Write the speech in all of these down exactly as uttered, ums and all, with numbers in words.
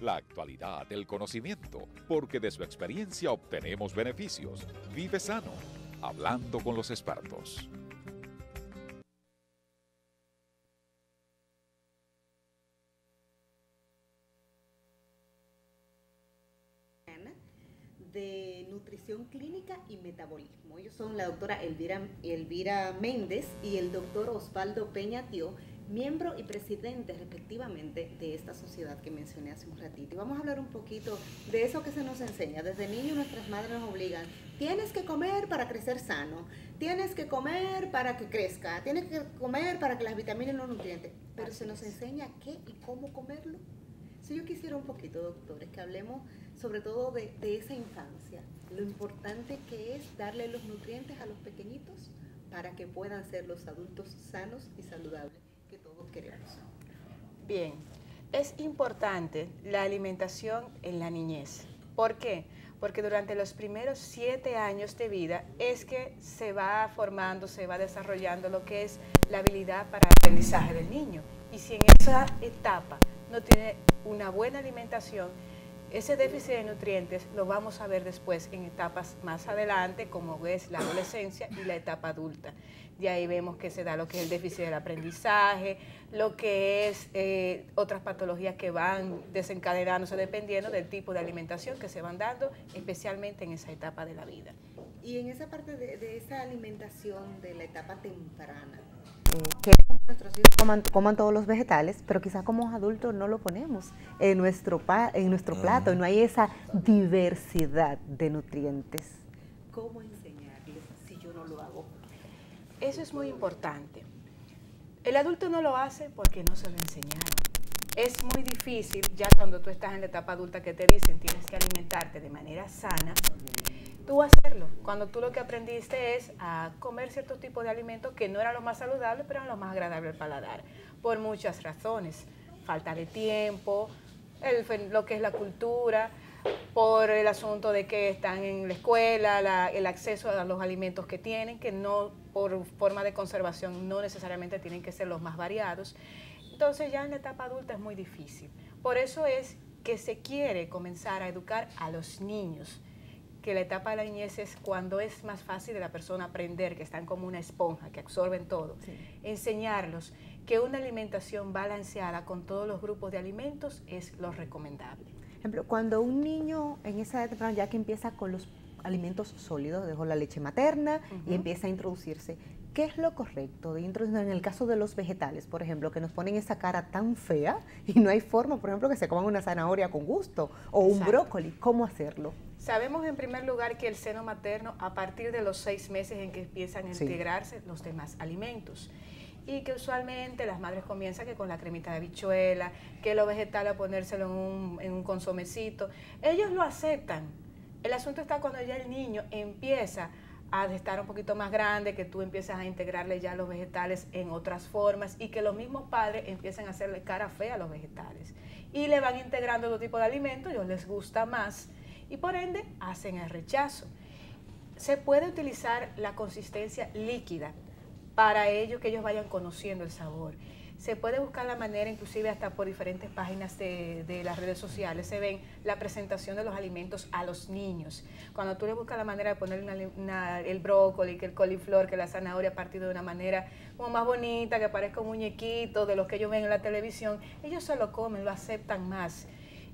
La actualidad del conocimiento, porque de su experiencia obtenemos beneficios. Vive sano, hablando con los expertos. De nutrición clínica y metabolismo. Ellos son la doctora Elvira, Elvira Méndez y el doctor Osvaldo Peña Tío, miembro y presidente respectivamente de esta sociedad que mencioné hace un ratito. Y vamos a hablar un poquito de eso que se nos enseña. Desde niños nuestras madres nos obligan, tienes que comer para crecer sano, tienes que comer para que crezca, tienes que comer para que las vitaminas y los nutrientes, pero se nos enseña qué y cómo comerlo. Si yo quisiera un poquito, doctores, que hablemos sobre todo de, de esa infancia, lo importante que es darle los nutrientes a los pequeñitos para que puedan ser los adultos sanos y saludables que todos queremos. Bien, es importante la alimentación en la niñez. ¿Por qué? Porque durante los primeros siete años de vida es que se va formando, se va desarrollando lo que es la habilidad para el aprendizaje del niño. Y si en esa etapa no tiene una buena alimentación, ese déficit de nutrientes lo vamos a ver después en etapas más adelante, como es la adolescencia y la etapa adulta. De ahí vemos que se da lo que es el déficit del aprendizaje, lo que es eh, otras patologías que van desencadenándose dependiendo del tipo de alimentación que se van dando, especialmente en esa etapa de la vida. Y en esa parte de, de esa alimentación de la etapa temprana, queremos que nuestros hijos coman, coman todos los vegetales, pero quizás como adultos no lo ponemos en nuestro, pa, en nuestro plato, y no hay esa diversidad de nutrientes. ¿Cómo enseñarles si yo no lo hago? Eso es muy importante. El adulto no lo hace porque no se lo enseñaron. Es muy difícil, ya cuando tú estás en la etapa adulta que te dicen tienes que alimentarte de manera sana, tú hacerlo, cuando tú lo que aprendiste es a comer ciertos tipos de alimentos que no eran los más saludables, pero eran los más agradables al paladar, por muchas razones, falta de tiempo, el, lo que es la cultura, por el asunto de que están en la escuela, la, el acceso a los alimentos que tienen, que no por forma de conservación no necesariamente tienen que ser los más variados. Entonces ya en la etapa adulta es muy difícil. Por eso es que se quiere comenzar a educar a los niños, que la etapa de la niñez es cuando es más fácil de la persona aprender, que están como una esponja, que absorben todo. Sí. Enseñarlos que una alimentación balanceada con todos los grupos de alimentos es lo recomendable. Por ejemplo, cuando un niño en esa etapa ya que empieza con los alimentos sólidos, dejó la leche materna uh-huh. y empieza a introducirse, ¿qué es lo correcto de introducir en el caso de los vegetales, por ejemplo, que nos ponen esa cara tan fea y no hay forma, por ejemplo, que se coman una zanahoria con gusto o un Exacto. brócoli? ¿Cómo hacerlo? Sabemos en primer lugar que el seno materno, a partir de los seis meses en que empiezan a sí. integrarse los demás alimentos, y que usualmente las madres comienzan que con la cremita de habichuela, que lo vegetal a ponérselo en un, en un consomecito, ellos lo aceptan. El asunto está cuando ya el niño empieza a estar un poquito más grande, que tú empiezas a integrarle ya los vegetales en otras formas y que los mismos padres empiezan a hacerle cara fea a los vegetales y le van integrando otro tipo de alimentos, ellos les gusta más y por ende hacen el rechazo. Se puede utilizar la consistencia líquida para ello, que ellos vayan conociendo el sabor. Se puede buscar la manera, inclusive hasta por diferentes páginas de, de las redes sociales, se ven la presentación de los alimentos a los niños. Cuando tú le buscas la manera de poner una, una, el brócoli, que el coliflor, que la zanahoria partido de una manera como más bonita, que parezca un muñequito de los que ellos ven en la televisión, ellos se lo comen, lo aceptan más.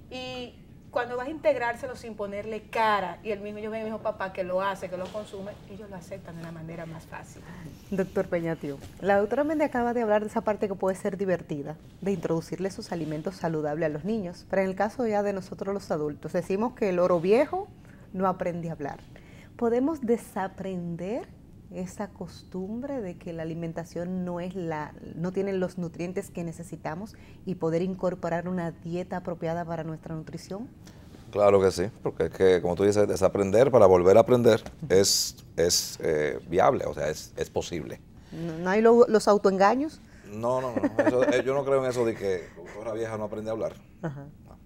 Y cuando vas a integrárselo sin ponerle cara, y el mismo, yo veo a mi hijo papá que lo hace, que lo consume, ellos lo aceptan de una manera más fácil. Doctor Peña Tío, la doctora Méndez acaba de hablar de esa parte que puede ser divertida, de introducirle esos alimentos saludables a los niños, pero en el caso ya de nosotros los adultos, decimos que el oro viejo no aprende a hablar. ¿Podemos desaprender esa costumbre de que la alimentación no es la, no tiene los nutrientes que necesitamos y poder incorporar una dieta apropiada para nuestra nutrición? Claro que sí, porque es que, como tú dices, desaprender para volver a aprender es, es eh, viable, o sea, es, es posible. ¿No, no hay lo, los autoengaños? No, no, no, eso, eh, yo no creo en eso de que una vieja no aprende a hablar. Ajá. No.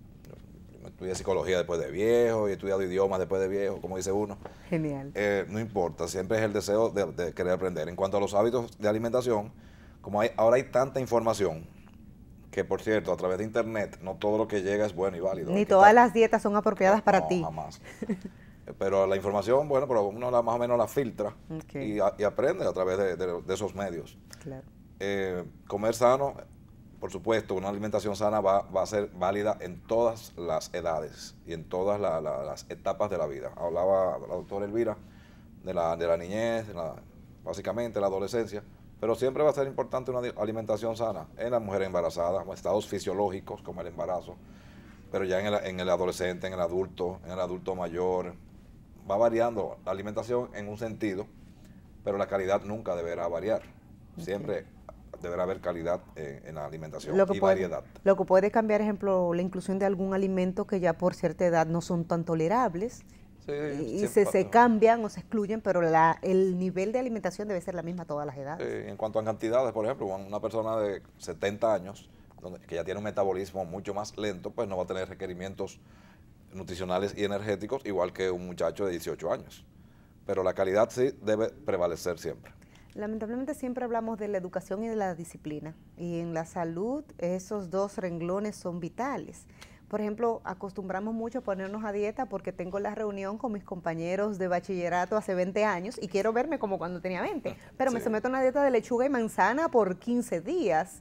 Yo estudié psicología después de viejo y he estudiado idiomas después de viejo, como dice uno. Genial. Eh, no importa, siempre es el deseo de, de querer aprender. En cuanto a los hábitos de alimentación, como hay, ahora hay tanta información, que por cierto, a través de internet, no todo lo que llega es bueno y válido. Ni todas las dietas son apropiadas para no, ti. Jamás. Pero la información, bueno, pero uno la, más o menos la filtra okay. y, a, y aprende a través de, de, de esos medios. Claro. Eh, comer sano, por supuesto, una alimentación sana va, va a ser válida en todas las edades y en todas la, la, las etapas de la vida. Hablaba la doctora Elvira de la, de la niñez, de la, básicamente la adolescencia, pero siempre va a ser importante una alimentación sana en las mujeres embarazadas, o estados fisiológicos como el embarazo, pero ya en el, en el adolescente, en el adulto, en el adulto mayor. Va variando la alimentación en un sentido, pero la calidad nunca deberá variar. Siempre okay. deberá haber calidad en, en la alimentación lo que y puede, variedad. Lo que puede cambiar, ejemplo, la inclusión de algún alimento que ya por cierta edad no son tan tolerables sí, y se, se cambian o se excluyen, pero la, el nivel de alimentación debe ser la misma a todas las edades. Sí, en cuanto a cantidades, por ejemplo, una persona de setenta años, donde, que ya tiene un metabolismo mucho más lento, pues no va a tener requerimientos nutricionales y energéticos igual que un muchacho de dieciocho años, pero la calidad sí debe prevalecer siempre. Lamentablemente siempre hablamos de la educación y de la disciplina, y en la salud esos dos renglones son vitales. Por ejemplo, acostumbramos mucho a ponernos a dieta porque tengo la reunión con mis compañeros de bachillerato hace veinte años y quiero verme como cuando tenía veinte, pero sí. me someto a una dieta de lechuga y manzana por quince días.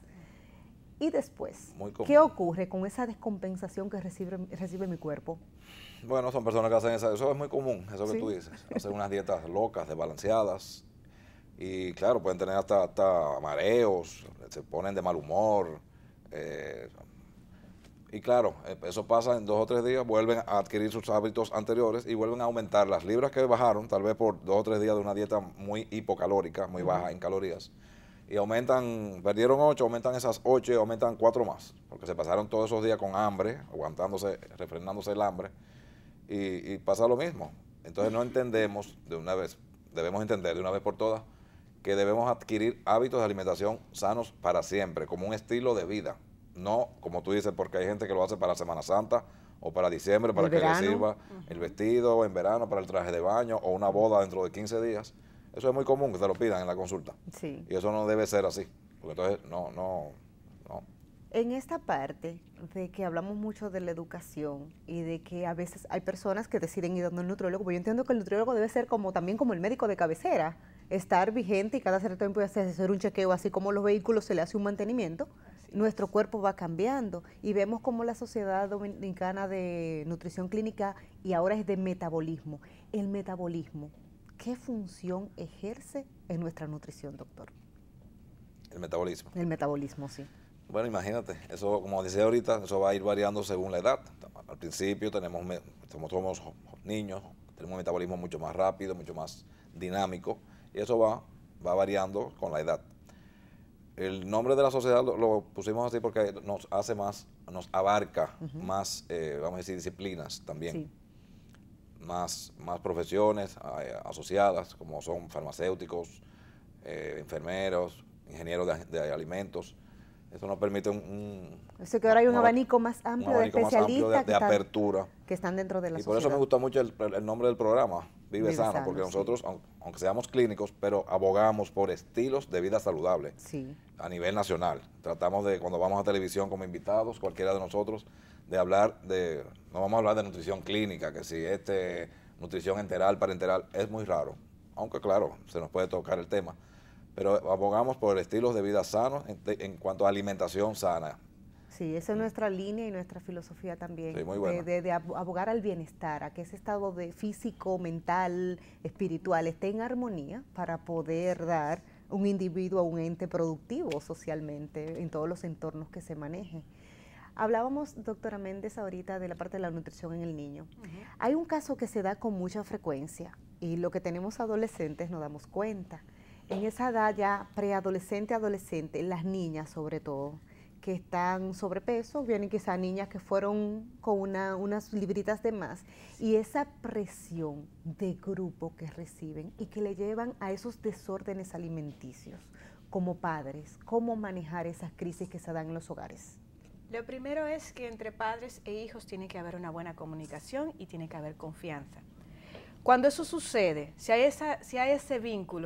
Y después, ¿qué ocurre con esa descompensación que recibe, recibe mi cuerpo? Bueno, son personas que hacen eso, eso es muy común, eso que ¿Sí? tú dices, hacen unas dietas locas, desbalanceadas, y claro, pueden tener hasta, hasta mareos, se ponen de mal humor, eh, y claro, eso pasa en dos o tres días, vuelven a adquirir sus hábitos anteriores y vuelven a aumentar las libras que bajaron, tal vez por dos o tres días de una dieta muy hipocalórica, muy uh-huh. baja en calorías, y aumentan, perdieron ocho, aumentan esas ocho y aumentan cuatro más, porque se pasaron todos esos días con hambre, aguantándose, refrenándose el hambre, y, y pasa lo mismo. Entonces no entendemos de una vez, debemos entender de una vez por todas, que debemos adquirir hábitos de alimentación sanos para siempre, como un estilo de vida, no como tú dices, porque hay gente que lo hace para Semana Santa, o para diciembre, para que le sirva uh-huh. el vestido, o en verano para el traje de baño, o una boda dentro de quince días. Eso es muy común que te lo pidan en la consulta. Sí. Y eso no debe ser así, porque entonces no, no, no. En esta parte de que hablamos mucho de la educación y de que a veces hay personas que deciden ir donde el nutriólogo, pues yo entiendo que el nutriólogo debe ser como también como el médico de cabecera, estar vigente y cada cierto tiempo hacer un chequeo, así como los vehículos se le hace un mantenimiento, sí. nuestro cuerpo va cambiando y vemos como la Sociedad Dominicana de Nutrición Clínica y ahora es de metabolismo. El metabolismo, ¿qué función ejerce en nuestra nutrición, doctor? El metabolismo. El metabolismo, sí. Bueno, imagínate, eso como decía ahorita, eso va a ir variando según la edad. Al principio tenemos, somos, somos niños, tenemos un metabolismo mucho más rápido, mucho más dinámico, y eso va, va variando con la edad. El nombre de la sociedad lo, lo pusimos así porque nos hace más, nos abarca uh-huh. más, eh, vamos a decir, disciplinas también. Sí. Más, más profesiones eh, asociadas, como son farmacéuticos, eh, enfermeros, ingenieros de, de alimentos. Eso nos permite un... un eso que ahora hay un, un abanico más amplio un abanico de especialistas más amplio de, de que, apertura. Están, que están dentro de la y sociedad. por eso me gusta mucho el, el nombre del programa, Vive, Vive Sano, Sano, porque sí. nosotros, aunque seamos clínicos, pero abogamos por estilos de vida saludable sí. a nivel nacional. Tratamos de, cuando vamos a televisión como invitados, cualquiera de nosotros, de hablar de, no vamos a hablar de nutrición clínica, que si este, nutrición enteral, parenteral, es muy raro, aunque claro, se nos puede tocar el tema, pero abogamos por estilos de vida sanos en, en cuanto a alimentación sana. Sí, esa es nuestra línea y nuestra filosofía también, sí, muy buena. de, de, de abogar al bienestar, a que ese estado de físico, mental, espiritual esté en armonía para poder dar un individuo a un ente productivo socialmente en todos los entornos que se maneje. Hablábamos, doctora Méndez, ahorita de la parte de la nutrición en el niño. Uh-huh. Hay un caso que se da con mucha frecuencia y lo que tenemos adolescentes nos damos cuenta. En esa edad ya preadolescente, adolescente, las niñas sobre todo, que están sobrepeso, vienen quizás niñas que fueron con una, unas libritas de más, y esa presión de grupo que reciben y que le llevan a esos desórdenes alimenticios como padres, ¿cómo manejar esas crisis que se dan en los hogares? Lo primero es que entre padres e hijos tiene que haber una buena comunicación y tiene que haber confianza. Cuando eso sucede, si hay, esa, si hay ese vínculo,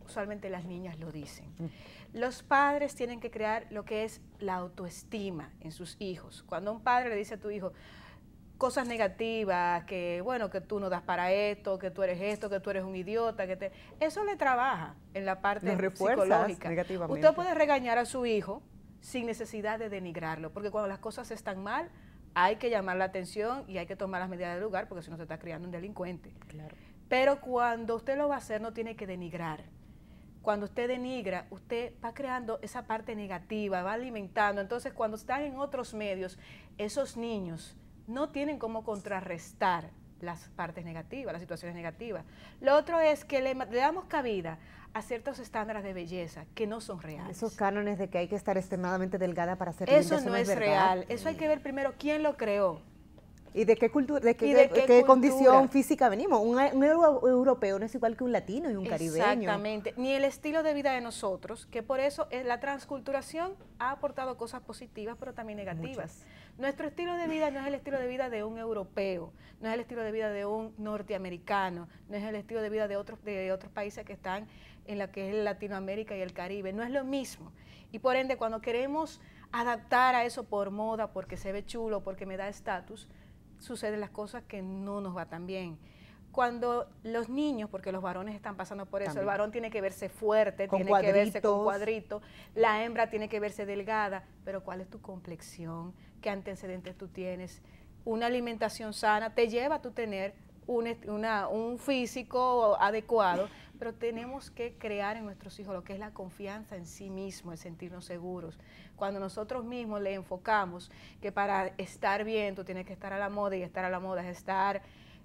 usualmente las niñas lo dicen. Los padres tienen que crear lo que es la autoestima en sus hijos. Cuando un padre le dice a tu hijo cosas negativas, que bueno, que tú no das para esto, que tú eres esto, que tú eres un idiota, que te... eso le trabaja en la parte psicológica. Negativamente. Usted puede regañar a su hijo sin necesidad de denigrarlo, porque cuando las cosas están mal, hay que llamar la atención y hay que tomar las medidas del lugar, porque si no se está criando un delincuente. Claro. Pero cuando usted lo va a hacer, no tiene que denigrar. Cuando usted denigra, usted va creando esa parte negativa, va alimentando. Entonces, cuando están en otros medios, esos niños no tienen cómo contrarrestar las partes negativas, las situaciones negativas. Lo otro es que le, le damos cabida a ciertos estándares de belleza que no son reales. Esos cánones de que hay que estar extremadamente delgada para ser Eso linda, no es, es real. Eso hay que ver primero quién lo creó. ¿Y de qué cultura, de qué, de qué, qué qué condición física venimos? Un, un euro, europeo no es igual que un latino y un caribeño. Exactamente, ni el estilo de vida de nosotros, que por eso es la transculturación ha aportado cosas positivas, pero también negativas. Muchas. Nuestro estilo de vida no es el estilo de vida de un europeo, no es el estilo de vida de un norteamericano, no es el estilo de vida de otros, de otros países que están en la que es Latinoamérica y el Caribe, no es lo mismo. Y por ende, cuando queremos adaptar a eso por moda, porque se ve chulo, porque me da estatus, suceden las cosas que no nos va tan bien. Cuando los niños, porque los varones están pasando por eso, también. El varón tiene que verse fuerte, con tiene cuadritos. que verse con cuadrito, la hembra tiene que verse delgada, pero ¿cuál es tu complexión? ¿Qué antecedentes tú tienes? Una alimentación sana te lleva a tú tener un, una, un físico adecuado, pero tenemos que crear en nuestros hijos lo que es la confianza en sí mismo, el sentirnos seguros. Cuando nosotros mismos le enfocamos que para estar bien tú tienes que estar a la moda, y estar a la moda es estar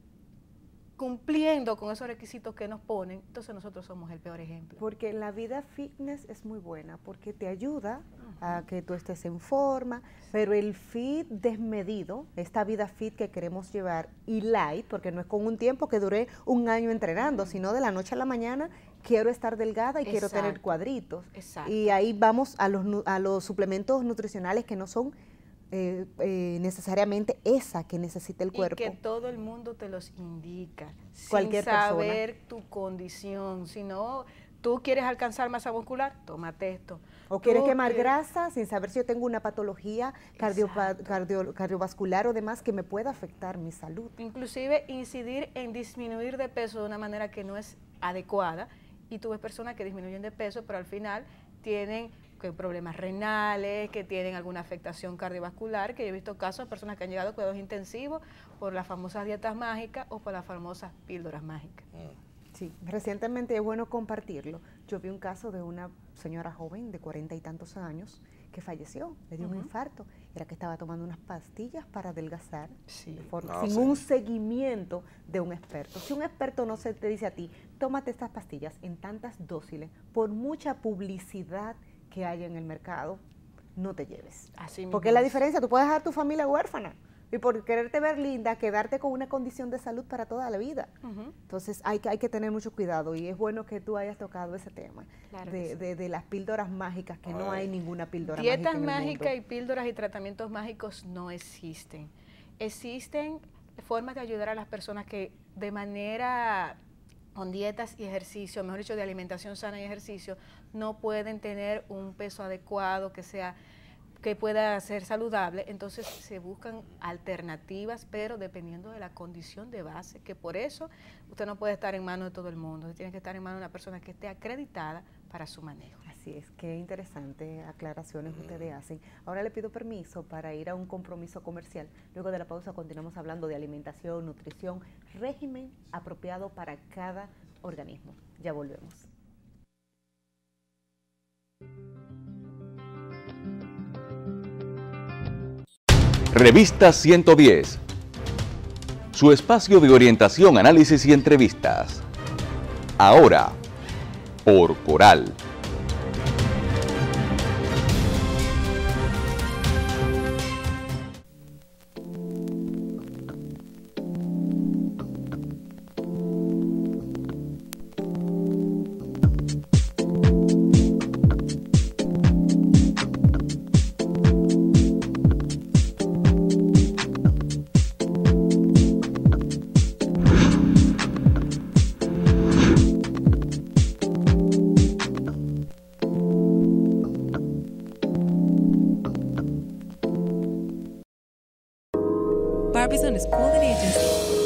cumpliendo con esos requisitos que nos ponen, entonces nosotros somos el peor ejemplo. Porque la vida fitness es muy buena, porque te ayuda uh-huh. a que tú estés en forma, pero el fit desmedido, esta vida fit que queremos llevar, y light, porque no es con un tiempo que duré un año entrenando, uh-huh. sino de la noche a la mañana, quiero estar delgada y Exacto. quiero tener cuadritos. Exacto. Y ahí vamos a los, a los suplementos nutricionales que no son Eh, eh, necesariamente esa que necesita el cuerpo. Y que todo el mundo te los indica, Cualquier sin saber persona. tu condición. Si no, tú quieres alcanzar masa muscular, tómate esto. O quieres tú quemar que... grasa sin saber si yo tengo una patología cardio, cardio, cardiovascular o demás que me pueda afectar mi salud. Inclusive incidir en disminuir de peso de una manera que no es adecuada, y tú ves personas que disminuyen de peso, pero al final tienen que problemas renales, que tienen alguna afectación cardiovascular, que yo he visto casos de personas que han llegado a cuidados intensivos por las famosas dietas mágicas o por las famosas píldoras mágicas. Sí, recientemente es bueno compartirlo. Yo vi un caso de una señora joven de cuarenta y tantos años que falleció, le dio uh-huh. un infarto, era que estaba tomando unas pastillas para adelgazar, sí. de forma, no, sin sí. un seguimiento de un experto. Si un experto no se te dice a ti, tómate estas pastillas en tantas dóciles, por mucha publicidad que haya en el mercado, no te lleves. Así Porque la diferencia, tú puedes dejar a tu familia huérfana y por quererte ver linda, quedarte con una condición de salud para toda la vida. Uh-huh. Entonces hay que, hay que tener mucho cuidado, y es bueno que tú hayas tocado ese tema claro de, sí. de, de las píldoras mágicas, que Ay. no hay ninguna píldora Dietas mágica en el mágicas mundo. Y píldoras y tratamientos mágicos no existen. Existen formas de ayudar a las personas que de manera con dietas y ejercicio, mejor dicho, de alimentación sana y ejercicio, no pueden tener un peso adecuado que sea que pueda ser saludable, entonces se buscan alternativas, pero dependiendo de la condición de base, que por eso usted no puede estar en manos de todo el mundo, usted tiene que estar en manos de una persona que esté acreditada para su manejo. Así es, qué interesante aclaraciones que ustedes hacen. Ahora le pido permiso para ir a un compromiso comercial. Luego de la pausa continuamos hablando de alimentación, nutrición, régimen apropiado para cada organismo. Ya volvemos. Revista ciento diez, su espacio de orientación, análisis y entrevistas. Ahora, por Coral. Barbizon School and Agency.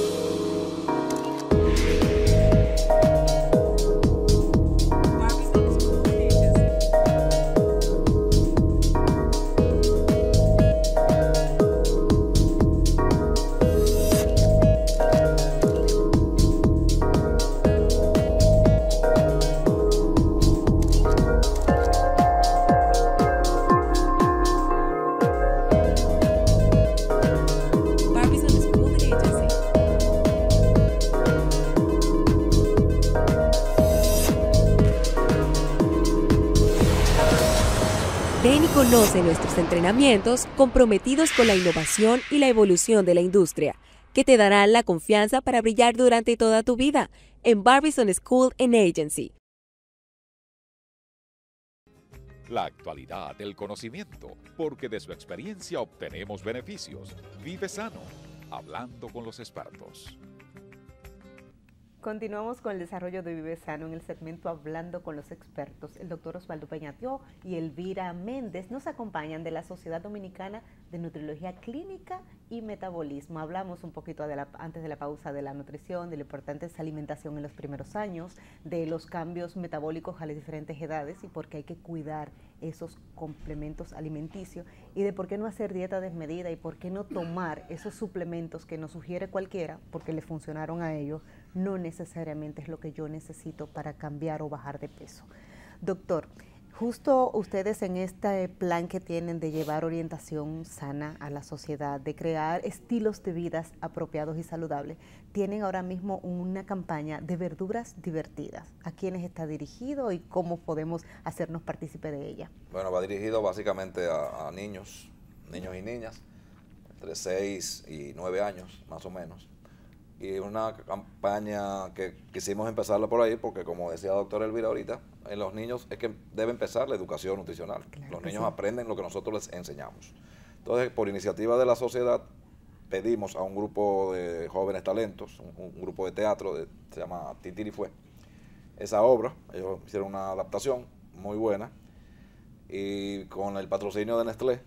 Ven y conoce nuestros entrenamientos comprometidos con la innovación y la evolución de la industria, que te darán la confianza para brillar durante toda tu vida en Barbizon School and Agency. La actualidad del conocimiento, porque de su experiencia obtenemos beneficios. Vive sano, hablando con los expertos. Continuamos con el desarrollo de Vive Sano en el segmento Hablando con los expertos. El doctor Osvaldo Peñatió y Elvira Méndez nos acompañan de la Sociedad Dominicana de Nutriología Clínica y Metabolismo. Hablamos un poquito de la, antes de la pausa de la nutrición, de la importante alimentación en los primeros años, de los cambios metabólicos a las diferentes edades y por qué hay que cuidar esos complementos alimenticios y de por qué no hacer dieta desmedida y por qué no tomar esos suplementos que nos sugiere cualquiera porque le funcionaron a ellos, no necesariamente es lo que yo necesito para cambiar o bajar de peso. Doctor, justo ustedes en este plan que tienen de llevar orientación sana a la sociedad, de crear estilos de vida apropiados y saludables, tienen ahora mismo una campaña de verduras divertidas. ¿A quiénes está dirigido y cómo podemos hacernos partícipe de ella? Bueno, va dirigido básicamente a, a niños, niños y niñas, entre seis y nueve años, más o menos. Y una campaña que quisimos empezarla por ahí porque, como decía la doctora Elvira ahorita, en los niños es que debe empezar la educación nutricional. Claro, los niños sí aprenden lo que nosotros les enseñamos. Entonces, por iniciativa de la sociedad, pedimos a un grupo de jóvenes talentos, un, un grupo de teatro, de, se llama Titirifue, esa obra. Ellos hicieron una adaptación muy buena y con el patrocinio de Nestlé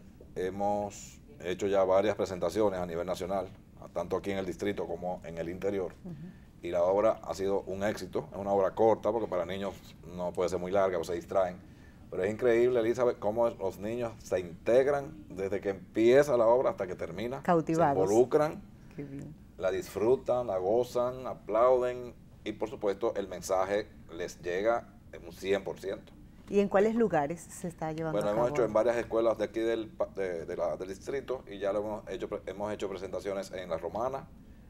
hemos hecho ya varias presentaciones a nivel nacional, tanto aquí en el distrito como en el interior. Uh-huh. Y la obra ha sido un éxito. Es una obra corta porque para niños no puede ser muy larga o se distraen. Pero es increíble, Elizabeth, cómo los niños se integran desde que empieza la obra hasta que termina. Cautivados. Se involucran, Qué bien. La disfrutan, la gozan, aplauden y por supuesto el mensaje les llega en un cien por ciento. ¿Y en cuáles lugares se está llevando bueno, a cabo? Hemos hecho en varias escuelas de aquí del, de, de la, del distrito y ya lo hemos hecho, hemos hecho presentaciones en La Romana,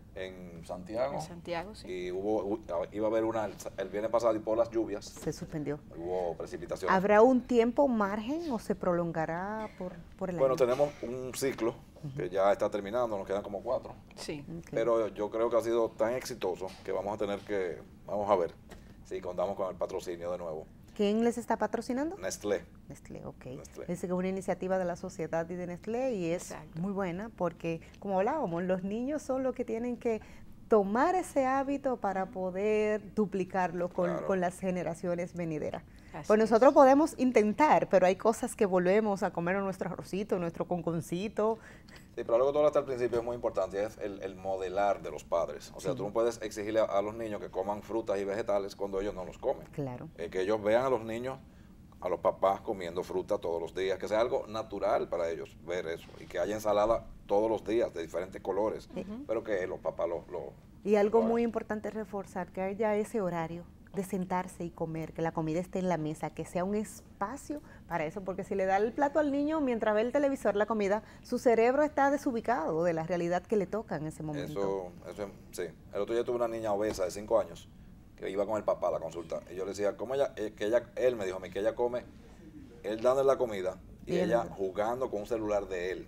en Santiago. En Santiago, sí. Y hubo, iba a haber una el, el viernes pasado y por las lluvias. Se suspendió. Hubo precipitaciones. ¿Habrá un tiempo margen o se prolongará por, por el bueno, año? Bueno, tenemos un ciclo uh-huh. que ya está terminando, nos quedan como cuatro. Sí. Okay. Pero yo creo que ha sido tan exitoso que vamos a tener que, vamos a ver si contamos con el patrocinio de nuevo. ¿Quién les está patrocinando? Nestlé. Nestlé, ok. Nestlé. Es una iniciativa de la sociedad y de Nestlé y es Exacto. muy buena porque, como hablábamos, los niños son los que tienen que tomar ese hábito para poder duplicarlo con, claro. con las generaciones venideras. Así pues nosotros es. podemos intentar, pero hay cosas que volvemos a comer en nuestro arrocito, nuestro conconcito. Sí, pero algo que tú hablaste al principio es muy importante, es el, el modelar de los padres. O sea, sí. tú no puedes exigirle a, a los niños que coman frutas y vegetales cuando ellos no los comen. Claro. Eh, que ellos vean a los niños, a los papás comiendo fruta todos los días, que sea algo natural para ellos ver eso. Y que haya ensalada todos los días de diferentes colores, uh-huh. pero que los papás lo, lo Y algo lo muy importante es reforzar que haya ese horario de sentarse y comer, que la comida esté en la mesa, que sea un espacio para eso, porque si le da el plato al niño mientras ve el televisor, la comida, su cerebro está desubicado de la realidad que le toca en ese momento. Eso, eso sí. El otro día tuve una niña obesa de cinco años que iba con el papá a la consulta y yo le decía, ¿cómo ella, eh, que ella, él me dijo a mí que ella come, él dándole la comida y Bien. ella jugando con un celular de él.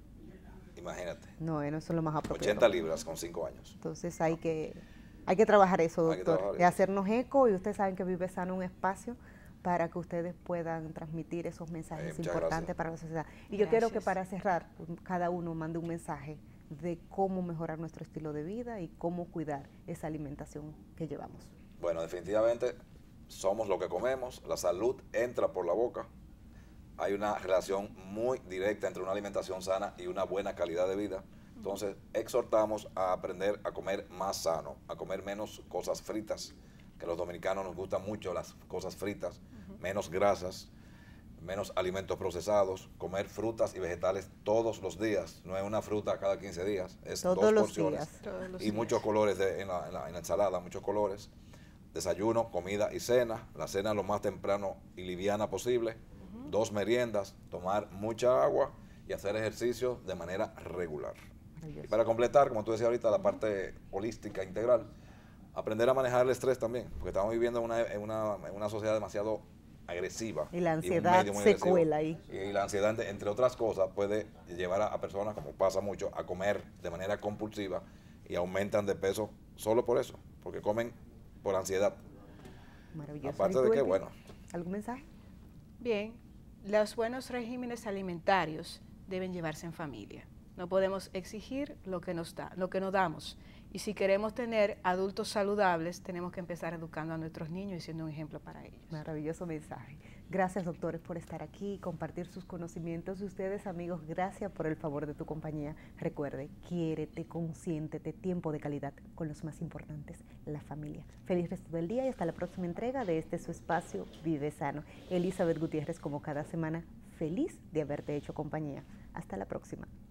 Imagínate. No, eso es lo más apropiado. ochenta libras con cinco años. Entonces hay que... Hay que trabajar eso, doctor, trabajar y hacernos eco, y ustedes saben que Vive Sano es un espacio para que ustedes puedan transmitir esos mensajes eh, importantes gracias. para la sociedad. Y Gracias. yo quiero que para cerrar, cada uno mande un mensaje de cómo mejorar nuestro estilo de vida y cómo cuidar esa alimentación que llevamos. Bueno, definitivamente somos lo que comemos, la salud entra por la boca. Hay una relación muy directa entre una alimentación sana y una buena calidad de vida. Entonces, exhortamos a aprender a comer más sano, a comer menos cosas fritas, que a los dominicanos nos gustan mucho las cosas fritas, uh-huh. menos grasas, menos alimentos procesados, comer frutas y vegetales todos los días, no es una fruta cada quince días, es todos dos los porciones días. Todos los y días. muchos colores de, en, la, en, la, en la ensalada, muchos colores, desayuno, comida y cena, la cena lo más temprano y liviana posible, uh-huh. dos meriendas, tomar mucha agua y hacer ejercicio de manera regular. Y para completar, como tú decías ahorita, la parte holística, integral, aprender a manejar el estrés también, porque estamos viviendo en una, en una, en una sociedad demasiado agresiva. Y la ansiedad y se cuela ahí. Y la ansiedad, entre otras cosas, puede llevar a, a personas, como pasa mucho, a comer de manera compulsiva y aumentan de peso solo por eso, porque comen por ansiedad. Maravilloso. Aparte de que, bueno. ¿Algún mensaje? Bien, los buenos regímenes alimentarios deben llevarse en familia. No podemos exigir lo que nos da, lo que nos damos. Y si queremos tener adultos saludables, tenemos que empezar educando a nuestros niños y siendo un ejemplo para ellos. Maravilloso mensaje. Gracias, doctores, por estar aquí y compartir sus conocimientos. Y ustedes, amigos, gracias por el favor de tu compañía. Recuerde, quiérete, consiéntete, tiempo de calidad con los más importantes, la familia. Feliz resto del día y hasta la próxima entrega de este su espacio Vive Sano. Elizabeth Gutiérrez, como cada semana, feliz de haberte hecho compañía. Hasta la próxima.